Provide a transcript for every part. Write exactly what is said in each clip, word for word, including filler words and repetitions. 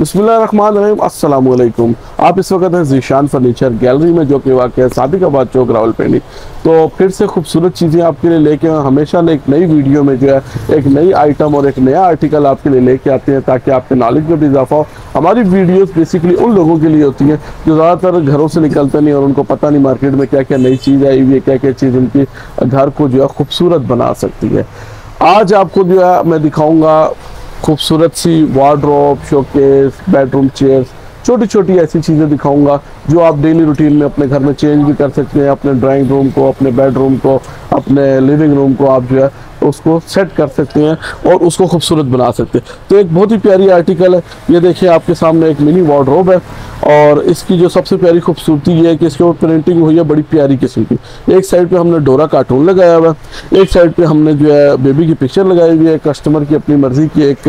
बिस्मिल्लाहिर्रहमानिर्रहीम, अस्सलाम वालेकुम। आप इस वक्त हैं ज़ीशान फर्नीचर गैलरी में, जो कि वाक़ है सादिकाबाद चौक रावलपिंडी। तो फिर से खूबसूरत चीज़ें आपके लिए लेके हमेशा एक नई वीडियो में जो है एक नई आइटम और एक नया आर्टिकल आपके लिए लेके आते हैं, ताकि आपके नॉलेज में भी इजाफा हो। हमारी वीडियोस बेसिकली उन लोगों के लिए होती हैं जो ज़्यादातर घरों से निकलते नहीं और उनको पता नहीं मार्केट में क्या क्या नई चीज़ आई हुई है, क्या क्या चीज़ उनकी घर को जो है खूबसूरत बना सकती है। आज आपको जो है मैं दिखाऊँगा खूबसूरत सी वार्डरोब, शोकेस, बेडरूम चेयर्स, छोटी छोटी ऐसी चीज़ें दिखाऊंगा जो आप डेली रूटीन में अपने घर में चेंज भी कर सकते हैं। अपने ड्राइंग रूम को, अपने बेडरूम को, अपने लिविंग रूम को आप जो है उसको सेट कर सकते हैं और उसको खूबसूरत बना सकते हैं। तो एक बहुत ही प्यारी आर्टिकल है। ये देखिए आपके सामने एक मिनी वार्डरोब है और इसकी जो सबसे प्यारी खूबसूरती ये है कि इसके ऊपर प्रिंटिंग हुई है बड़ी प्यारी किस्म की। एक साइड पे हमने डोरा कार्टून लगाया हुआ है, एक साइड पे हमने जो है बेबी की पिक्चर लगाई हुई है। कस्टमर की अपनी मर्जी की एक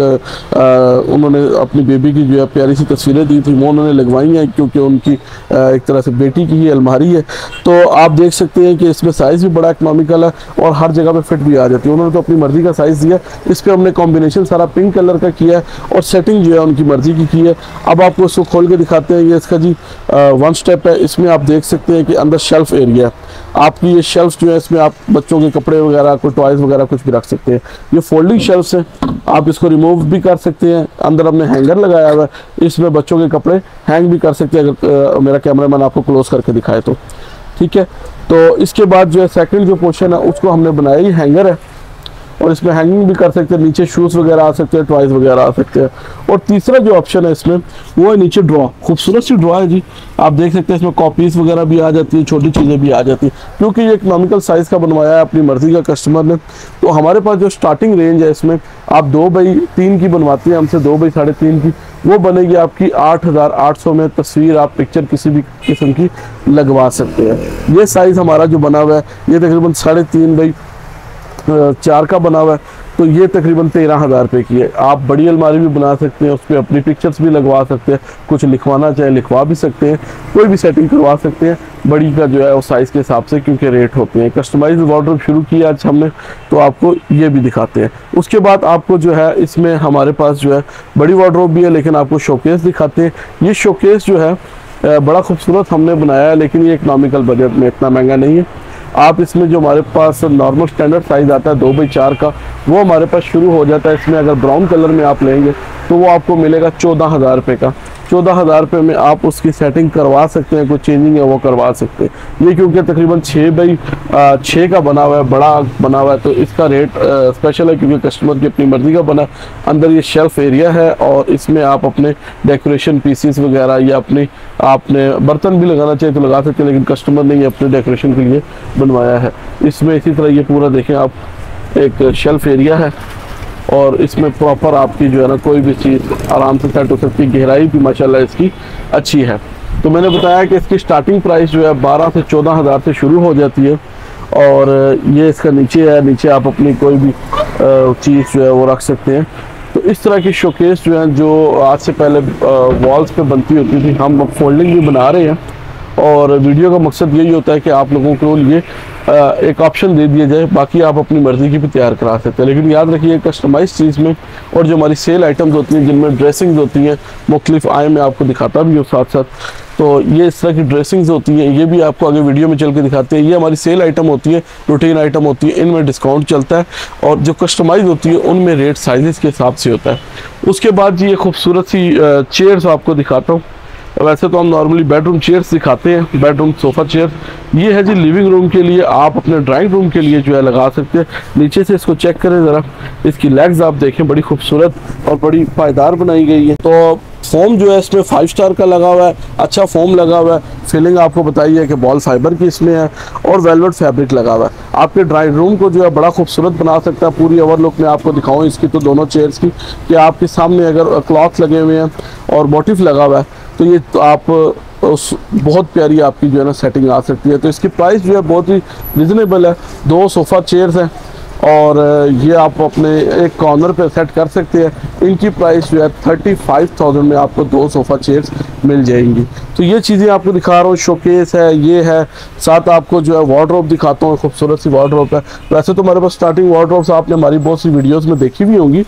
आ, उन्होंने अपनी बेबी की जो है प्यारी सी तस्वीरें दी थी, वो उन्होंने लगवाई हैं क्योंकि उनकी आ, एक तरह से बेटी की ही अलमारी है। तो आप देख सकते हैं कि इसमें साइज़ भी बड़ा इकनॉमिकल है और हर जगह पे फिट भी आ जाती है। उन्होंने तो अपनी मर्जी का साइज़ दिया। इस पर हमने कॉम्बिनेशन सारा पिंक कलर का किया है और सेटिंग जो है उनकी मर्जी की की है। अब आपको इसको खोल के दिखाते हैं। ये इसका जी वन स्टेप है। इसमें आप देख सकते हैं कि अंदर शेल्फ एरिया है। आपकी ये शेल्फ जो है इसमें आप बच्चों के कपड़े वगैरह, कोई टॉयज वगैरह कुछ भी रख सकते हैं। ये फोल्डिंग शेल्फ है, आप इसको रिमूव भी कर सकते हैं। अंदर हमने हैंगर लगाया हुआ है, इसमें बच्चों के कपड़े हैंग भी कर सकते हैं अगर मेरा कैमरामैन आपको क्लोज करके दिखाए तो। ठीक है, तो इसके बाद जो है सेकंड जो पोर्शन है उसको हमने बनाया ही हैंगर है और इसमें हैंगिंग भी कर सकते हैं। नीचे शूज़ वगैरह आ सकते हैं, टॉयज वगैरह आ सकते हैं। और तीसरा जो ऑप्शन है इसमें वो है नीचे ड्रॉ। खूबसूरत सी ड्रॉ है जी, आप देख सकते हैं। इसमें कॉपीज़ वगैरह भी आ जाती है, छोटी चीज़ें भी आ जाती हैं क्योंकि ये इकोनॉमिकल साइज़ का बनवाया है अपनी मर्ज़ी का कस्टमर ने। तो हमारे पास जो स्टार्टिंग रेंज है इसमें आप दो बाई तीन की बनवाते हैं हमसे, दो बाई साढ़े तीन की, वो बनेगी आपकी आठ हज़ार आठ सौ में। तस्वीर आप पिक्चर किसी भी किस्म की लगवा सकते हैं। ये साइज़ हमारा जो बना हुआ है ये तकरीबन साढ़े तीन बाई चार का बना हुआ है, तो ये तकरीबन तेरह हज़ार रुपये की है। आप बड़ी अलमारी भी बना सकते हैं, उस पर अपनी पिक्चर्स भी लगवा सकते हैं, कुछ लिखवाना चाहे लिखवा भी सकते हैं, कोई भी सेटिंग करवा सकते हैं बड़ी का जो है उस साइज़ के हिसाब से, क्योंकि रेट होते हैं। कस्टमाइज वार्डरोब शुरू किया आज हमने, तो आपको ये भी दिखाते हैं। उसके बाद आपको जो है इसमें हमारे पास जो है बड़ी वार्डरोब भी है, लेकिन आपको शोकेस दिखाते हैं। ये शोकेस जो है बड़ा खूबसूरत हमने बनाया है, लेकिन ये इकनॉमिकल बजट में इतना महंगा नहीं है। आप इसमें जो हमारे पास नॉर्मल स्टैंडर्ड साइज़ आता है दो बाई चार का, वो हमारे पास शुरू हो जाता है। इसमें अगर ब्राउन कलर में आप लेंगे तो वो आपको मिलेगा चौदह हज़ार रुपये का। चौदह हज़ार रुपये में आप उसकी सेटिंग करवा सकते हैं, कोई चेंजिंग है वो करवा सकते हैं। ये क्योंकि तकरीबन छः बाई छः का बना हुआ है, बड़ा बना हुआ है, तो इसका रेट स्पेशल है क्योंकि कस्टमर की अपनी मर्ज़ी का बना। अंदर ये शेल्फ एरिया है और इसमें आप अपने डेकोरेशन पीसीस वगैरह या अपने आपने बर्तन भी लगाना चाहिए तो लगा सकते हैं, लेकिन कस्टमर ने ये अपने डेकोरेशन के लिए बनवाया है। इसमें इसी तरह ये पूरा देखें आप, एक शेल्फ एरिया है और इसमें प्रॉपर आपकी जो है ना कोई भी चीज़ आराम से सेट हो सकती है। गहराई भी माशाल्लाह इसकी अच्छी है। तो मैंने बताया कि इसकी स्टार्टिंग प्राइस जो है बारह से चौदह हज़ार से शुरू हो जाती है और ये इसका नीचे है। नीचे आप अपनी कोई भी चीज़ जो है वो रख सकते हैं। तो इस तरह की शोकेस जो है, जो आज से पहले वॉल्स पे बनती होती थी, हम अब फोल्डिंग भी बना रहे हैं। और वीडियो का मकसद यही होता है कि आप लोगों को लिए एक ऑप्शन दे दिया जाए, बाकी आप अपनी मर्ज़ी की भी तैयार करा सकते हैं। लेकिन याद रखिए कस्टमाइज चीज़ में, और जो हमारी सेल आइटम्स होती हैं जिनमें ड्रेसिंग्स होती हैं मुख्तलिफ आए, मैं आपको दिखाता भी हूँ साथ साथ। तो ये इस तरह की ड्रेसिंग्स होती हैं, ये भी आपको आगे वीडियो में चल के दिखाते हैं। ये हमारी सेल आइटम होती है, रूटीन आइटम होती है, इनमें डिस्काउंट चलता है और जो कस्टमाइज होती है उनमें रेट साइज़ के हिसाब से होता है। उसके बाद ये खूबसूरत सी चेयर्स आपको दिखाता हूँ। वैसे तो हम नॉर्मली बेडरूम चेयर्स दिखाते हैं, बेडरूम सोफ़ा चेयर। ये है जी लिविंग रूम के लिए, आप अपने ड्राइंग रूम के लिए जो है लगा सकते हैं। नीचे से इसको चेक करें ज़रा, इसकी लेग्स आप देखें, बड़ी खूबसूरत और बड़ी पायदार बनाई गई है। तो फोम जो है इसमें फाइव स्टार का लगा हुआ है, अच्छा फोम लगा हुआ है। फिलिंग आपको बताई है कि बॉल फाइबर की इसमें है और वेलवेट फैब्रिक लगा हुआ है। आपके ड्राइंग रूम को जो है बड़ा खूबसूरत बना सकता है। पूरी ओवरलुक में आपको दिखाऊं इसकी तो दोनों चेयर्स की, कि आपके सामने अगर क्लॉथ लगे हुए हैं और मोटिफ लगा हुआ है तो ये तो आप उस बहुत प्यारी आपकी जो है ना सेटिंग आ सकती है। तो इसकी प्राइस जो है बहुत ही रिजनेबल है। दो सोफ़ा चेयर्स हैं और ये आप अपने एक कॉर्नर पे सेट कर सकते हैं। इनकी प्राइस जो है थर्टी फाइव थाउजेंड में आपको दो सोफ़ा चेयर्स मिल जाएंगी। तो ये चीज़ें आपको दिखा रहा हूँ, शोकेस है, ये है, साथ आपको जो है वार्डरोब दिखाता हूँ। खूबसूरत सी वार्डरोब है। वैसे तो हमारे पास स्टार्टिंग वार्डरोब्स आपने हमारी बहुत सी वीडियोज़ में देखी भी होंगी,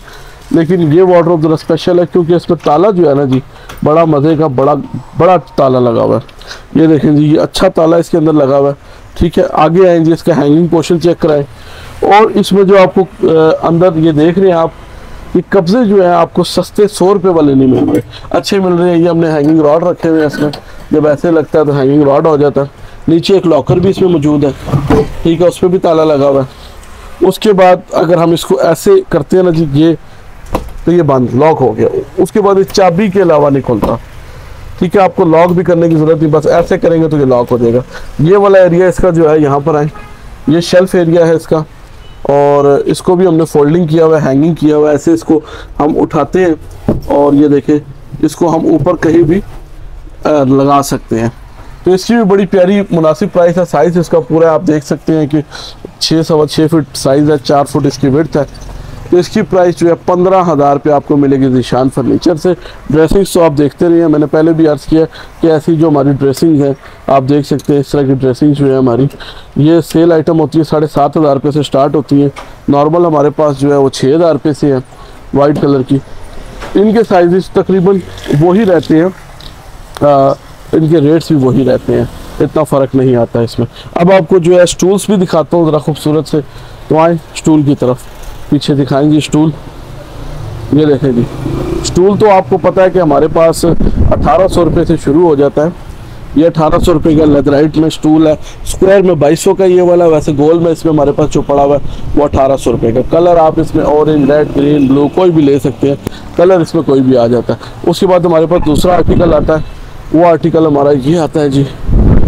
लेकिन ये वार्डरोब ज़रा स्पेशल है क्योंकि इसमें ताला जो है ना जी बड़ा मज़े का, बड़ा बड़ा ताला लगा हुआ है। ये देखें जी, ये अच्छा ताला इसके अंदर लगा हुआ है। ठीक है, आगे आएंगे, इसका हैंगिंग पोर्शन चेक कराएं। और इसमें जो आपको अंदर ये देख रहे हैं आप, ये कब्जे जो है आपको सस्ते सौ रुपये वाले नहीं मिल रहे, अच्छे मिल रहे हैं। ये हमने हैंगिंग रॉड रखे हुए हैं इसमें, जब ऐसे लगता है तो हैंगिंग रॉड हो जाता है। नीचे एक लॉकर भी इसमें मौजूद है, ठीक है, उस पर भी ताला लगा हुआ है। उसके बाद अगर हम इसको ऐसे करते हैं ना जी, ये तो ये बंद लॉक हो गया। उसके बाद इस चाबी के अलावा नहीं खुलता। ठीक है, आपको लॉक भी करने की ज़रूरत नहीं, बस ऐसे करेंगे तो ये लॉक हो जाएगा। ये वाला एरिया इसका जो है, यहाँ पर आए, ये शेल्फ एरिया है इसका, और इसको भी हमने फोल्डिंग किया हुआ है, हैंगिंग किया हुआ है। ऐसे इसको हम उठाते हैं और ये देखें, इसको हम ऊपर कहीं भी लगा सकते हैं। तो इसकी भी बड़ी प्यारी मुनासिब प्राइस है। साइज़ इसका पूरा आप देख सकते हैं कि छः सवा छः फुट साइज़ है, चार फुट इसकी विड्थ है। तो इसकी प्राइस जो है पंद्रह हज़ार रुपये आपको मिलेगी ज़ीशान फर्नीचर से। ड्रेसिंग्स तो आप देखते रहिए, मैंने पहले भी अर्ज़ किया कि ऐसी जो हमारी ड्रेसिंग है आप देख सकते हैं। इस तरह की ड्रेसिंग जो है हमारी, ये सेल आइटम होती है, साढ़े सात हज़ार रुपये से स्टार्ट होती है। नॉर्मल हमारे पास जो है वो छः हज़ार रुपये से है, वाइट कलर की। इनके साइज़ तकरीबन वही रहते हैं, आ, इनके रेट्स भी वही रहते हैं, इतना फ़र्क नहीं आता है इसमें। अब आपको जो है स्टूल्स भी दिखाता हूँ ज़रा खूबसूरत से। तो आए स्टूल की तरफ, पीछे दिखाएंगे स्टूल। ये देखें जी, स्टूल तो आपको पता है कि हमारे पास अठारह सौ रुपये से शुरू हो जाता है। ये अठारह सौ रुपये का लेदराइट में स्टूल है, स्क्वायर में बाईस सौ का ये वाला। वैसे गोल में इसमें हमारे पास जो पड़ा हुआ है वो अठारह सौ रुपये का। कलर आप इसमें ऑरेंज, रेड, ग्रीन, ब्लू कोई भी ले सकते हैं, कलर इसमें कोई भी आ जाता है। उसके बाद हमारे पास दूसरा आर्टिकल आता है, वो आर्टिकल हमारा ये आता है जी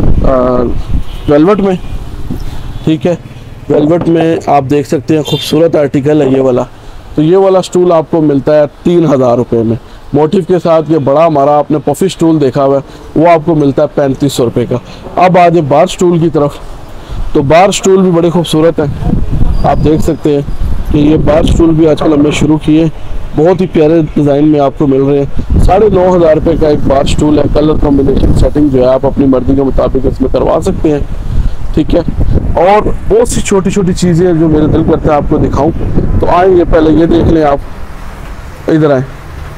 वेलवेट में। ठीक है, वेलवेट में आप देख सकते हैं, खूबसूरत आर्टिकल है ये वाला। तो ये वाला स्टूल आपको मिलता है तीन हज़ार रुपये में, मोटिव के साथ। ये बड़ा हमारा आपने पफी स्टूल देखा हुआ है, वो आपको मिलता है पैंतीस सौ रुपये का। अब आ जाए बार स्टूल की तरफ, तो बार स्टूल भी बड़े खूबसूरत हैं। आप देख सकते हैं कि ये बार स्टूल भी आजकल हमने शुरू किए, बहुत ही प्यारे डिज़ाइन में आपको मिल रहे हैं। साढ़े नौ हज़ार रुपये का एक बार स्टूल है। कलर कॉम्बिनेशन सेटिंग जो है आप अपनी मर्जी के मुताबिक इसमें करवा सकते हैं। ठीक है, और बहुत सी छोटी छोटी चीज़ें जो मेरे दिल करता है आपको दिखाऊं। तो आएंगे, पहले ये देख लें आप, इधर आए,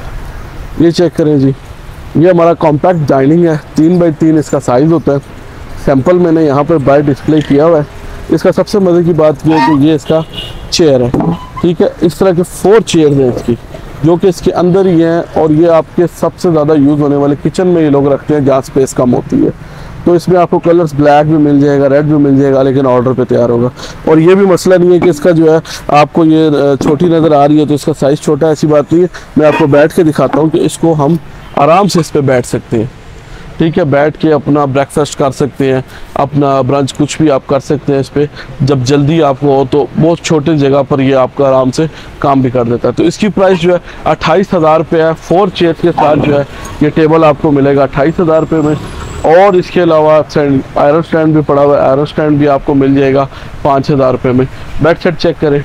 ये चेक करें जी। ये हमारा कॉम्पैक्ट डाइनिंग है, तीन बाई तीन इसका साइज़ होता है। सैंपल मैंने यहाँ पर बाय डिस्प्ले किया हुआ है। इसका सबसे मज़े की बात यह है कि ये इसका चेयर है। ठीक है, इस तरह के फोर चेयर हैं इसकी, जो कि इसके अंदर ही हैं। और ये आपके सबसे ज़्यादा यूज़ होने वाले किचन में ये लोग रखते हैं जहाँ स्पेस कम होती है। तो इसमें आपको कलर्स ब्लैक भी मिल जाएगा, रेड भी मिल जाएगा, लेकिन ऑर्डर पे तैयार होगा। और ये भी मसला नहीं है कि इसका जो है आपको ये छोटी नज़र आ रही है तो इसका साइज़ छोटा है, ऐसी बात नहीं है। मैं आपको बैठ के दिखाता हूँ कि इसको हम आराम से इस पर बैठ सकते हैं। ठीक है, बैठ के अपना ब्रेकफास्ट कर सकते हैं, अपना ब्रंच कुछ भी आप कर सकते हैं इस पर। जब जल्दी आपको हो तो बहुत छोटे जगह पर ये आपका आराम से काम भी कर देता है। तो इसकी प्राइस जो है अट्ठाईस हज़ार रुपये है। फोर चेयर के साथ जो है ये टेबल आपको मिलेगा अट्ठाईस हज़ार रुपये में। और इसके अलावा स्टैंड, आयरन स्टैंड भी पड़ा हुआ है, आयरन स्टैंड भी आपको मिल जाएगा पाँच हज़ार रुपये में। बेड सेट चेक करें,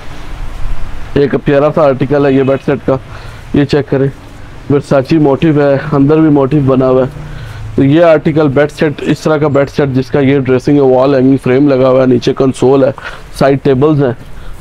एक प्यारा सा आर्टिकल है ये बेड सेट का, ये चेक करें। वर्साची मोटिव है, अंदर भी मोटिव बना हुआ है। तो ये आर्टिकल बेड सेट, इस तरह का बेड सेट जिसका ये ड्रेसिंग है, वॉल हैंगिंग फ्रेम लगा हुआ है, नीचे कंसोल है, साइड टेबल्स हैं,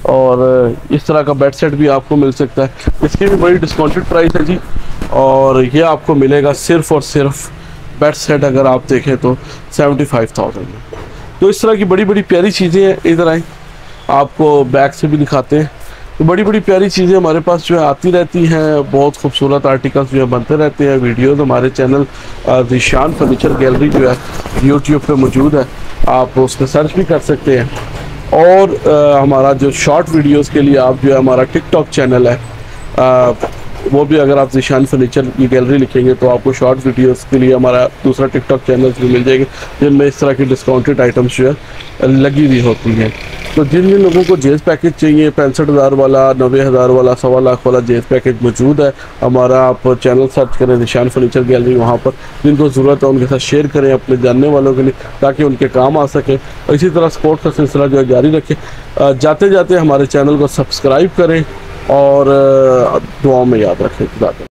और इस तरह का बेड सेट भी आपको मिल सकता है। इसकी भी बड़ी डिस्काउंटेड प्राइस है जी। और ये आपको मिलेगा सिर्फ और सिर्फ बेड सेट अगर आप देखें तो सेवेंटी फाइव थाउजेंड में। तो इस तरह की बड़ी बड़ी प्यारी चीज़ें हैं। इधर आए, आपको बैक से भी दिखाते हैं। तो बड़ी बड़ी प्यारी चीज़ें हमारे पास जो है आती रहती हैं, बहुत खूबसूरत आर्टिकल्स जो है बनते रहते हैं। वीडियोस हमारे चैनल ज़ीशान फर्नीचर गैलरी जो है यूट्यूब पे मौजूद है, आप उस पर सर्च भी कर सकते हैं। और आ, हमारा जो शॉर्ट वीडियोस के लिए आप जो है हमारा टिकटॉक चैनल है, आ, वो भी अगर आप ज़ीशान फर्नीचर की गैलरी लिखेंगे तो आपको शॉर्ट वीडियोस के लिए हमारा दूसरा टिकटॉक चैनल भी मिल जाएगा, जिनमें इस तरह की डिस्काउंटेड आइटम्स जो है लगी हुई होती हैं। तो जिन जिन लोगों को जेज पैकेज चाहिए, पैंसठ हज़ार वाला, नब्बे हज़ार वाला, सवा लाख वाला जेज पैकेज मौजूद है हमारा। आप चैनल सर्च करें ज़ीशान फर्नीचर गैलरी, वहाँ पर जिनको ज़रूरत है उनके साथ शेयर करें अपने जानने वालों के लिए, ताकि उनके काम आ सके। और इसी तरह सपोर्ट का सिलसिला जो है जारी रखें। जाते जाते हमारे चैनल को सब्सक्राइब करें और दुआओं में याद रखें।